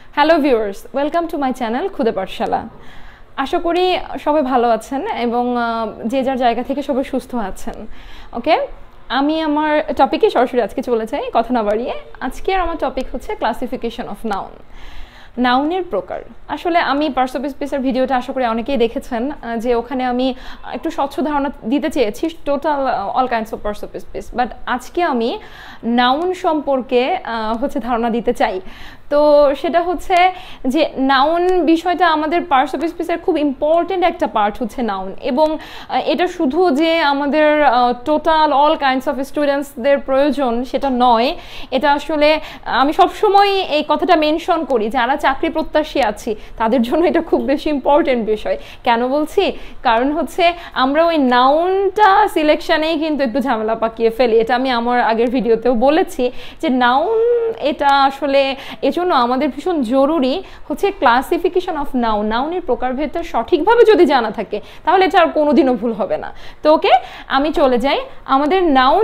Hello viewers, welcome to my channel Khude Pathshala. আশা করি সবাই ভালো আছেন এবং যে যার জায়গা থেকে সবাই সুস্থ আছেন। ওকে, আমি আমার টপিকে সরাসরি আজকে চলে যাই, কথা না বাড়িয়ে। আজকের আমার টপিক হচ্ছে ক্লাসিফিকেশন অফ নাউন, নাউনের প্রকার। আসলে আমি পার্টস অফ স্পিচের ভিডিওটা আশা করি অনেকেই দেখেছেন, যে ওখানে আমি একটু স্বচ্ছ ধারণা দিতে চেয়েছি total all kinds of parts of speech, but আজকে আমি নাউন সম্পর্কে ধারণা দিতে চাই। তো সেটা হচ্ছে যে নাউন বিষয়টা আমাদের পার্টস অফ স্পিচের খুব ইম্পর্টেন্ট একটা পার্ট হচ্ছে নাউন, এবং এটা শুধু যে আমাদের টোটাল অল কাইন্ডস অফ স্টুডেন্টসদের প্রয়োজন সেটা নয়। এটা আসলে আমি সবসময় এই কথাটা মেনশন করি, যারা চাকরি প্রত্যাশী আছি তাদের জন্য এটা খুব বেশি ইম্পর্টেন্ট বিষয়। কেন বলছি? কারণ হচ্ছে আমরা ওই নাউনটা সিলেকশনেই কিন্তু একটু ঝামেলা পাকিয়ে ফেলি। এটা আমি আমার আগের ভিডিওতেও বলেছি যে নাউন এটা আসলে এজন্য আমাদের ভীষণ জরুরি হচ্ছে ক্লাসিফিকেশন অফ নাউন, নাউনের প্রকারভেদটা সঠিকভাবে যদি জানা থাকে তাহলে এটা আর কোনোদিনও ভুল হবে না। তো ওকে, আমি চলে যাই। আমাদের নাউন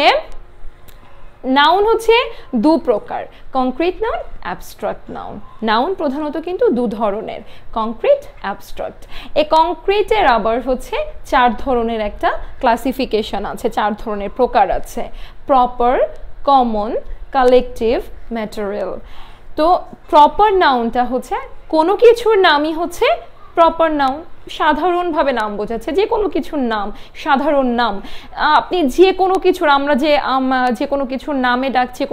হচ্ছে দু প্রকার, concrete noun, abstract noun. Noun প্রধানত কিন্তু দু ধরনের, কংক্রিট, অ্যাবস্ট্রাক্ট। এই কংক্রিটের আবার হচ্ছে চার ধরনের একটা ক্লাসিফিকেশন আছে, চার ধরনের প্রকার আছে: প্রপার, কমন, কালেকটিভ, ম্যাটেরিয়াল। তো প্রপার নাউনটা হচ্ছে কোনো কিছুর নামই হচ্ছে প্রপার নাউন, সাধারণভাবে নাম বোঝাচ্ছে, যে কোনো কিছুর নাম, সাধারণ নাম। আপনি যে কোনো কিছুর, আমরা যে কোনো কিছুর নামে ডাকছি,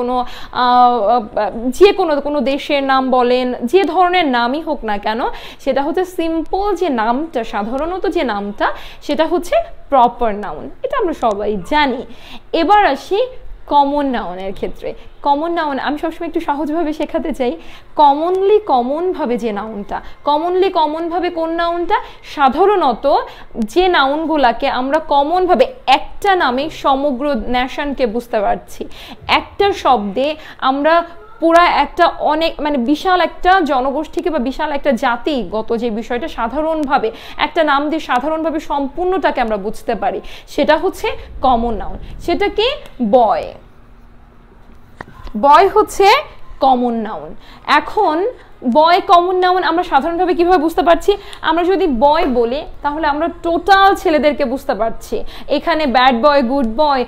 কোনো দেশের নাম বলেন, যে ধরনের নামই হোক না কেন, সেটা হচ্ছে সিম্পল যে নামটা, সাধারণত যে নামটা, সেটা হচ্ছে প্রপার নাউন। এটা আমরা সবাই জানি। এবার আসি কমন নাউনের ক্ষেত্রে। কমন নাউন আমি সবসময় একটু সহজভাবে শেখাতে চাই। কমনভাবে যে নাউনটা, কমনভাবে কোন নাউনটা? সাধারণত যে নাউনগুলাকে আমরা কমনভাবে একটা নামে সমগ্র ন্যাশনকে বুঝতে পারছি, একটা শব্দে আমরা পুরা একটা বিশাল একটা জনগোষ্ঠীকে বা বিশাল একটা জাতিগত যে বিষয়টা সাধারণভাবে একটা নাম দিয়ে সাধারণভাবে সম্পূর্ণটাকে আমরা বুঝতে পারি, সেটা হচ্ছে কমন নাউন। সেটা কি? বয় হচ্ছে কমন নাউন। এখন বয় কমন নাউন আমরা সাধারণভাবে কিভাবে বুঝতে পারছি? আমরা যদি বয় বলি তাহলে আমরা টোটাল ছেলেদেরকে বুঝতে পারছি। এখানে bad boy, good boy,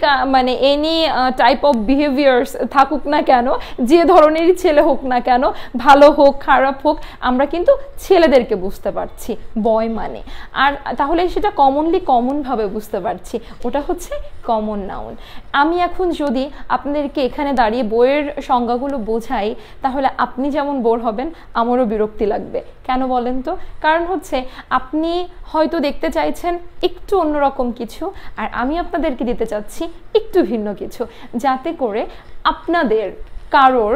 any type of behaviours থাকুক না কেন, যে ধরনেরই ছেলে হোক না কেন, ভালো হোক খারাপ হোক, আমরা কিন্তু ছেলেদেরকে বুঝতে পারছি বয় মানে। আর তাহলে সেটা কমনভাবে বুঝতে পারছি, ওটা হচ্ছে কমন নাউন। আমি এখন যদি আপনাদেরকে এখানে দাঁড়িয়ে বইয়ের সংজ্ঞাগুলো বোঝাই, তাহলে আপনি যেমন বোর হবেন, আমারও বিরক্তি লাগবে। কেন বলেন তো? কারণ হচ্ছে আপনি হয়তো দেখতে চাইছেন একটু অন্যরকম কিছু, আর আমি আপনাদেরকে দিতে চাচ্ছি একটু ভিন্ন কিছু, যাতে করে আপনাদের কারোর,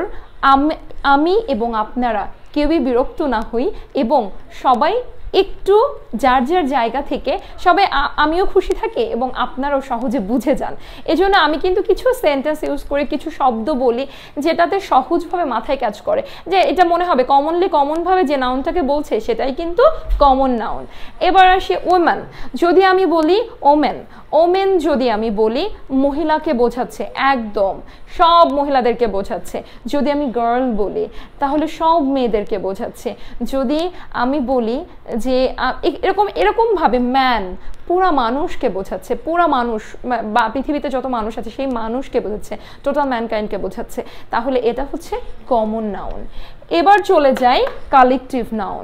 আমি এবং আপনারা কেউই বিরক্ত না হই, এবং সবাই একটু যার যার জায়গা থেকে সবাই, আমিও খুশি থাকি এবং আপনারাও সহজে বুঝে যান। এজন্য আমি কিন্তু কিছু সেন্টেন্স ইউজ করে, কিছু শব্দ বলি যেটাতে সহজভাবে মাথায় কাজ করে, যে এটা মনে হবে কমনভাবে যে নাউনটাকে বলছে সেটাই কিন্তু কমন নাউন। এবার আসি ওম্যান। যদি আমি বলি ওমেন যদি আমি বলি, মহিলাকে বোঝাচ্ছে, একদম সব মহিলাদেরকে বোঝাচ্ছে। যদি আমি গার্ল বলি তাহলে সব মেয়েদেরকে বোঝাচ্ছে। যদি আমি বলি যে এরকমভাবে ম্যান, পুরা মানুষকে বোঝাচ্ছে, পুরা মানুষ বা পৃথিবীতে যত মানুষ আছে সেই মানুষকে বোঝাচ্ছে, টোটাল ম্যানকাইন্ডকে বোঝাচ্ছে। তাহলে এটা হচ্ছে কমন নাউন। এবার চলে যাই কালেকটিভ নাউন।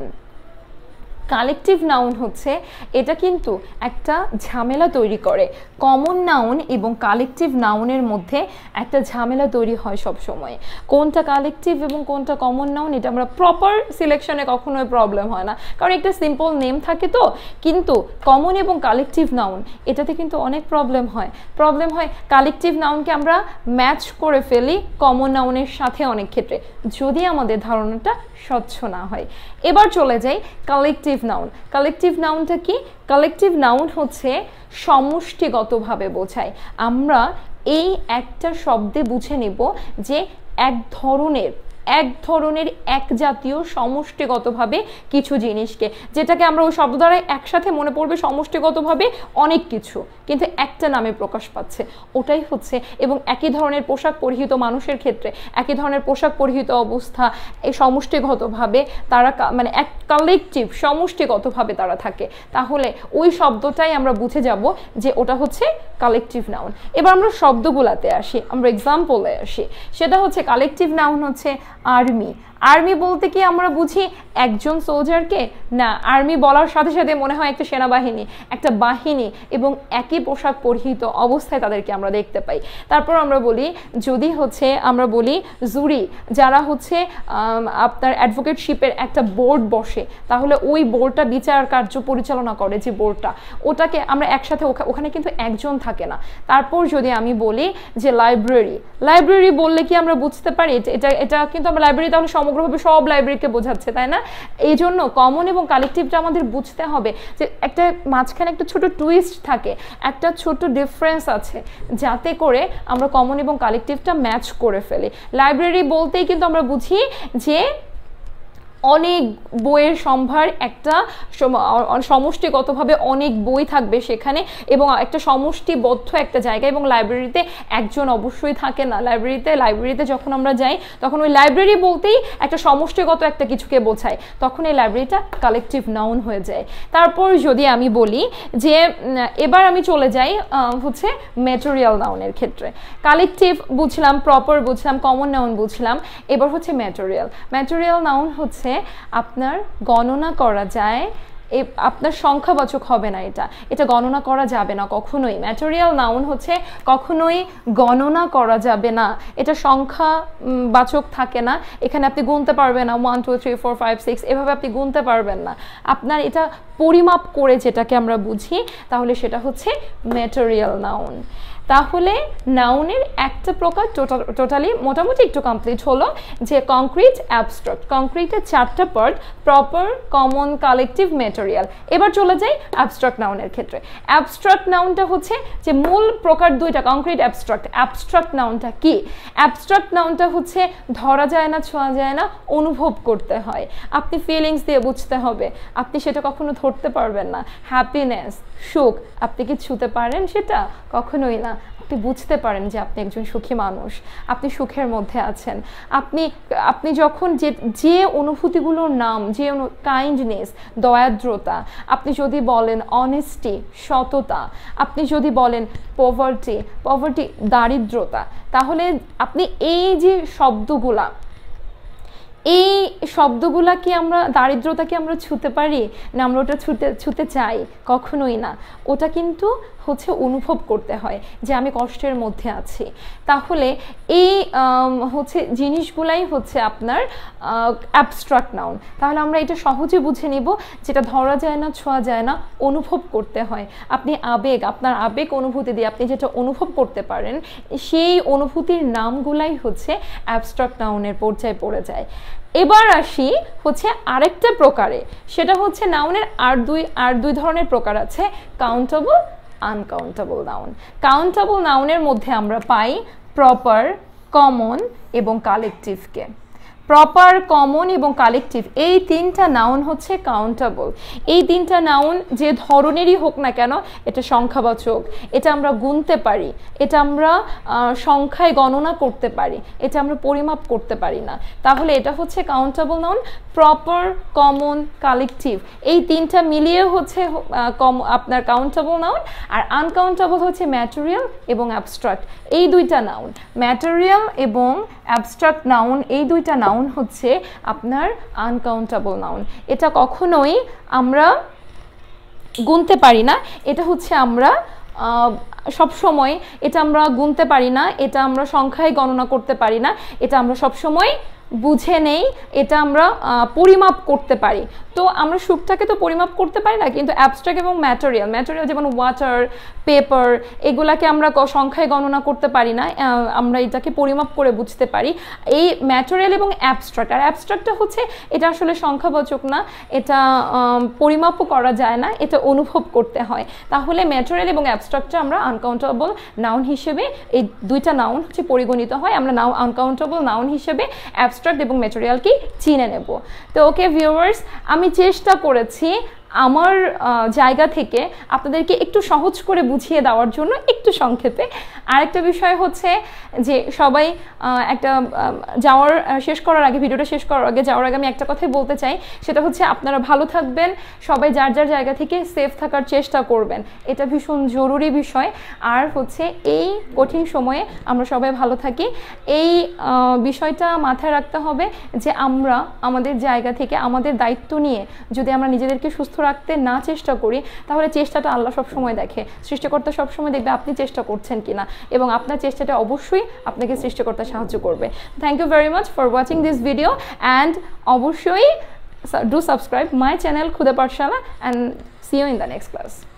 কালেকটিভ নাউন হচ্ছে, এটা কিন্তু একটা ঝামেলা তৈরি করে। কমন নাউন এবং কালেকটিভ নাউনের মধ্যে একটা ঝামেলা তৈরি হয় সব সময়। কোনটা কালেকটিভ এবং কোনটা কমন নাউন, এটা আমরা প্রপার সিলেকশনে কখনোই প্রবলেম হয় না, কারণ একটা সিম্পল নেম থাকে তো। কিন্তু কমন এবং কালেকটিভ নাউন এটাতে কিন্তু অনেক প্রবলেম হয়। কালেকটিভ নাউনকে আমরা ম্যাচ করে ফেলি কমন নাউনের সাথে অনেক ক্ষেত্রে, যদি আমাদের ধারণাটা স্বচ্ছ না হয়। এবার চলে যাই কালেকটিভ নাউন। কালেকটিভ নাউনটা কি? কালেকটিভ নাউন হচ্ছে সমষ্টিগতভাবে বোঝায়। আমরা এই একটা শব্দে বুঝে নেব যে এক ধরনের এক ধরনের এক জাতীয় সমষ্টিগতভাবে কিছু জিনিসকে, যেটাকে আমরা ওই শব্দ দ্বারা একসাথে মনে পড়বে সমষ্টিগতভাবে অনেক কিছু, কিন্তু একটা নামে প্রকাশ পাচ্ছে, ওটাই হচ্ছে। এবং একই ধরনের পোশাক পরিহিত মানুষের ক্ষেত্রে একই ধরনের পোশাক পরিহিত অবস্থা, এই সমষ্টিগতভাবে তারা মানে এক কালেকটিভ সমষ্টিগতভাবে তারা থাকে, তাহলে ওই শব্দটাই আমরা বুঝে যাব যে ওটা হচ্ছে কালেকটিভ নাউন। এবার আমরা শব্দগুলাতে আসি, আমরা এক্সাম্পলে আসি। সেটা হচ্ছে কালেকটিভ নাউন হচ্ছে আর্মি। আর্মি বলতে কি আমরা বুঝি একজন সোলজারকে? না, আর্মি বলার সাথে সাথে মনে হয় একটা সেনাবাহিনী, একটা বাহিনী, এবং একই পোশাক পরিহিত অবস্থায় তাদেরকে আমরা দেখতে পাই। তারপর আমরা বলি, যদি হচ্ছে আমরা বলি জুরি, যারা হচ্ছে আপনার অ্যাডভোকেটশিপের একটা বোর্ড বসে, তাহলে ওই বোর্ডটা বিচার কার্য পরিচালনা করে, যে বোর্ডটা, ওটাকে আমরা একসাথে, ওখানে কিন্তু একজন থাকে না। তারপর যদি আমি বলি যে লাইব্রেরি, লাইব্রেরি বললে কি আমরা বুঝতে পারি এটা এটা কিন্তু আমরা লাইব্রেরি তাহলে সমগ্রভাবে সব লাইব্রেরিকে বোঝাচ্ছে, তাই না? এই জন্য কমন এবং কালেকটিভটা আমাদের বুঝতে হবে যে একটা মাঝখানে একটা ছোট টুইস্ট থাকে, একটা ছোট ডিফারেন্স আছে, যাতে করে আমরা কমন এবং কালেকটিভটা ম্যাচ করে ফেলি। লাইব্রেরি বলতেই কিন্তু আমরা বুঝি যে অনেক বইয়ের সম্ভার, একটা সমষ্টিগতভাবে অনেক বই থাকবে সেখানে, এবং একটা সমষ্টিবদ্ধ একটা জায়গা, এবং লাইব্রেরিতে একজন অবশ্যই থাকে না। লাইব্রেরিতে যখন আমরা যাই তখন ওই লাইব্রেরি বলতেই একটা সমষ্টিগত একটা কিছুকে বোঝায়, তখন এই লাইব্রেরিটা কালেকটিভ নাউন হয়ে যায়। তারপর যদি আমি বলি যে এবার আমি চলে যাই হচ্ছে ম্যাটেরিয়াল নাউনের ক্ষেত্রে। কালেকটিভ বুঝলাম, প্রপার বুঝলাম, কমন নাউন বুঝলাম, এবার হচ্ছে ম্যাটেরিয়াল। ম্যাটেরিয়াল নাউন হচ্ছে আপনার গণনা করা যায়, আপনার সংখ্যাবাচক হবে না, এটা গণনা করা যাবে না কখনোই। ম্যাটেরিয়াল নাউন হচ্ছে কখনোই গণনা করা যাবে না, এটা সংখ্যাবাচক থাকে না, এখানে আপনি গুনতে পারবেন না 1 2 3 4 5 6 এভাবে আপনি গুনতে পারবেন না। আপনার এটা পরিমাপ করে যেটাকে আমরা বুঝি, তাহলে সেটা হচ্ছে ম্যাটেরিয়াল নাউন। তাহলে নাউনের একটা প্রকার টোটালি মোটামুটি একটু কমপ্লিট হলো, যে কংক্রিট, অ্যাবস্ট্রাক্ট। কংক্রিটের 4টা part, proper, common, collective, material. এবার চলে যাই অ্যাবস্ট্রাক্ট নাউনের ক্ষেত্রে। অ্যাবস্ট্রাক্ট নাউনটা হচ্ছে যে মূল প্রকার দুইটা, কংক্রিট, অ্যাবস্ট্রাক্ট। অ্যাবস্ট্রাক্ট নাউনটা কি? অ্যাবস্ট্রাক্ট নাউনটা হচ্ছে ধরা যায় না, ছোঁয়া যায় না, অনুভব করতে হয়, আপনি ফিলিংস দিয়ে বুঝতে হবে, আপনি সেটা কখনো ধরতে পারবেন না। হ্যাপিনেস, সুখ, আপনি কি ছুঁতে পারেন সেটা? কখনোই না। আপনি বুঝতে পারেন যে আপনি একজন সুখী মানুষ, আপনি সুখের মধ্যে আছেন। আপনি যখন যে অনুভূতিগুলোর নাম, যে কাইন্ডনেস, দয়াদ্রতা, আপনি যদি বলেন অনেস্টি, সততা, আপনি যদি বলেন পভার্টি, দারিদ্রতা, তাহলে আপনি এই যে শব্দগুলা, এই শব্দগুলা কি আমরা, দারিদ্রতা কি আমরা ছুঁতে পারি? না আমরা ওটা ছুঁতে চাই? কখনোই না। ওটা কিন্তু হচ্ছে অনুভব করতে হয় যে আমি কষ্টের মধ্যে আছি। তাহলে এই হচ্ছে জিনিসগুলাই হচ্ছে আপনার অ্যাবস্ট্রাক্ট নাউন। তাহলে আমরা এটা সহজে বুঝে নিব, যেটা ধরা যায় না, ছোঁয়া যায় না, অনুভব করতে হয়। আপনি আপনার আবেগ অনুভূতি দিয়ে আপনি যেটা অনুভব করতে পারেন, সেই অনুভূতির নামগুলাই হচ্ছে অ্যাবস্ট্রাক্ট নাউনের পর্যায়ে পড়ে যায়। এবার আসি হচ্ছে আরেকটা প্রকারে, সেটা হচ্ছে নাউনের আর দুই ধরনের প্রকার আছে, কাউন্টেবল, আনকাউন্টেবল নাউন। কাউন্টেবল নাউনের মধ্যে আমরা পাই প্রপার, কমন এবং কালেকটিভকে। প্রপার, কমন এবং কালেকটিভ, এই তিনটা নাউন হচ্ছে কাউন্টেবল। এই তিনটা নাউন যে ধরনেরই হোক না কেন, এটা সংখ্যাবাচক, এটা আমরা গুনতে পারি, এটা আমরা সংখ্যায় গণনা করতে পারি, এটা আমরা পরিমাপ করতে পারি না। তাহলে এটা হচ্ছে countable noun. Proper, common, collective, এই তিনটা মিলিয়ে হচ্ছে আপনার কাউন্টেবল নাউন। আর আনকাউন্টেবল হচ্ছে ম্যাটেরিয়াল এবং অ্যাবস্ট্রাক্ট, এই দুইটা নাউন। ম্যাটেরিয়াল এবং অ্যাবস্ট্রাক্ট নাউন, এই দুইটা নাউন হচ্ছে আপনার আনকাউন্টেবল নাউন। এটা কখনোই আমরা গুনতে পারি না, এটা হচ্ছে আমরা সবসময়, এটা আমরা গুনতে পারি না, এটা আমরা সংখ্যায় গণনা করতে পারি না, এটা আমরা সবসময় বুঝে নেই, এটা আমরা পরিমাপ করতে পারি। তো আমরা সুখটাকে তো পরিমাপ করতে পারি না, কিন্তু অ্যাবস্ট্রাক্ট এবং ম্যাটেরিয়াল যেমন ওয়াটার, পেপার, এগুলাকে আমরা সংখ্যায় গণনা করতে পারি না, আমরা এটাকে পরিমাপ করে বুঝতে পারি। এই ম্যাটেরিয়াল এবং অ্যাবস্ট্রাক্ট, আর অ্যাবস্ট্রাক্টটা হচ্ছে এটা আসলে সংখ্যাবাচক না, এটা পরিমাপও করা যায় না, এটা অনুভব করতে হয়। তাহলে ম্যাটেরিয়াল এবং অ্যাবস্ট্রাক্টটা আমরা আনকাউন্টেবল নাউন হিসেবে, এই দুইটা নাউন হচ্ছে পরিগণিত হয়, আমরা আনকাউন্টেবল নাউন হিসেবে অ্যাবস্ট্রাক্ট এবং ম্যাটেরিয়াল কি চিনে নেব। তো ওকে ভিউয়ার্স, আমি চেষ্টা করেছি আমার জায়গা থেকে আপনাদেরকে একটু সহজ করে বুঝিয়ে দেওয়ার জন্য, একটু সংক্ষেপে। আরেকটা বিষয় হচ্ছে যে সবাই একটা শেষ করার আগে, ভিডিওটা শেষ করার আগে আমি একটা কথাই বলতে চাই, সেটা হচ্ছে আপনারা ভালো থাকবেন, সবাই যার যার জায়গা থেকে সেফ থাকার চেষ্টা করবেন, এটা ভীষণ জরুরি বিষয়। আর হচ্ছে এই কঠিন সময়ে আমরা সবাই ভালো থাকি, এই বিষয়টা মাথায় রাখতে হবে যে আমরা আমাদের জায়গা থেকে আমাদের দায়িত্ব নিয়ে যদি আমরা নিজেদেরকে সুস্থ রাখতে না চেষ্টা করি, তাহলে চেষ্টাটা আল্লাহ সবসময় দেখে, সৃষ্টিকর্তা সবসময় দেখবে আপনি চেষ্টা করছেন কিনা, এবং আপনার চেষ্টাটা অবশ্যই আপনাকে সৃষ্টিকর্তা সাহায্য করবে। Thank you very much for watching this video, and অবশ্যই do subscribe my channel Khude Pathshala, and see you in the next class.